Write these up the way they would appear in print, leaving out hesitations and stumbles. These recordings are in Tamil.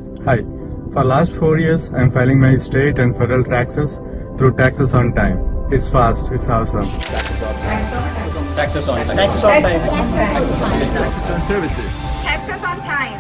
Hi. For last 4 years, I'm filing my state and federal taxes through Taxes on Time. It's fast. It's awesome. Taxes on time. Taxes on time. Taxes on time. Taxes on services. Taxes on time.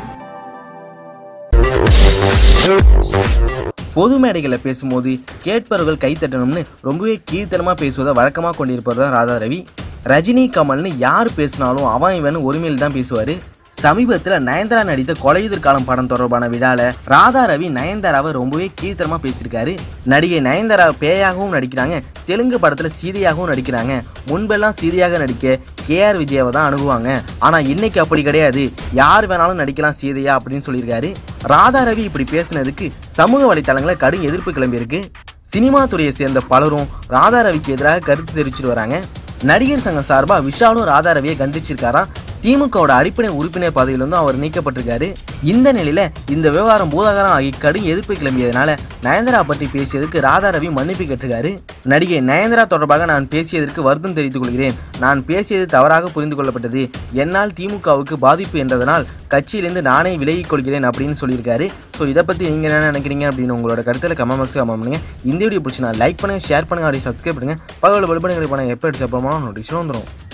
பொது மேடைகளில் பேசும்போது கேட்பவர்கள் கைத்தட்டணும்னு ரொம்பவே கீழ்த்தனமாக பேசுவதை வழக்கமாக கொண்டிருப்பவர் தான் ராதா ரவி. ரஜினி கமல்னு யார் பேசினாலும் அவன் இவன் ஒருமையில் தான் பேசுவார். சமீபத்தில் நயன்தாரா நடித்த கொலையுதிர் காலம் படம் தொடர்பான விழாவில் ராதா ரவி நயன்தாராவை ரொம்பவே கீழ்த்தனமாக பேசியிருக்காரு. நடிகை நயன்தாரா பேயாகவும் நடிக்கிறாங்க, தெலுங்கு படத்தில் சீதையாகவும் நடிக்கிறாங்க. முன்பெல்லாம் சீதையாக நடிக்க KR விஜயாவை தான் அணுகுவாங்க, ஆனால் இன்னைக்கு அப்படி கிடையாது, யார் வேணாலும் நடிக்கலாம் சீதையா அப்படின்னு சொல்லியிருக்காரு. ராதா ரவி இப்படி பேசினதுக்கு சமூக வலைத்தளங்களில் கடும் எதிர்ப்பு கிளம்பியிருக்கு. சினிமா துறையை சேர்ந்த பலரும் ராதா ரவிக்கு எதிராக கருத்து தெரிவிச்சுட்டு வராங்க. நடிகர் சங்கம் சார்பாக விஷாலும் ராதா ரவியை கண்டிச்சிருக்காராம். திமுகவோட அடிப்படை உறுப்பினர் பதவியிலிருந்தும் அவர் நீக்கப்பட்டிருக்காரு. இந்த நிலையில இந்த விவகாரம் பூதாகரம் ஆகி கடும் எதிர்ப்பு கிளம்பியதுனால நயன்தாரா பற்றி பேசியதற்கு ராதா ரவி மன்னிப்பு கேட்டிருக்காரு. நடிகை நயன்தாரா தொடர்பாக நான் பேசியதற்கு வருத்தம் தெரிவித்துக் கொள்கிறேன். நான் பேசியது தவறாக புரிந்து கொள்ளப்பட்டது. என்னால் திமுகவுக்கு பாதிப்பு என்றதனால் கட்சியிலிருந்து நானே விலகிக் கொள்கிறேன் அப்படின்னு சொல்லியிருக்காரு. ஸோ இதை பற்றி நீங்கள் என்ன நினைக்கிறீங்க அப்படின்னு உங்களோட கருத்தில் கமெண்ட் பாக்ஸில் கமெண்ட் பண்ணுங்க. இந்த வீடியோ பிடிச்சி நான் லைக் பண்ணுங்கள், ஷேர் பண்ணுங்கள், அப்படி சப்ஸ்கிரைப் பண்ணுங்கள். பகவல் வலுப்படுங்க எப்போ எடுத்து அப்புறமா நோட்டிஃபிகேஷன் வந்துடும்.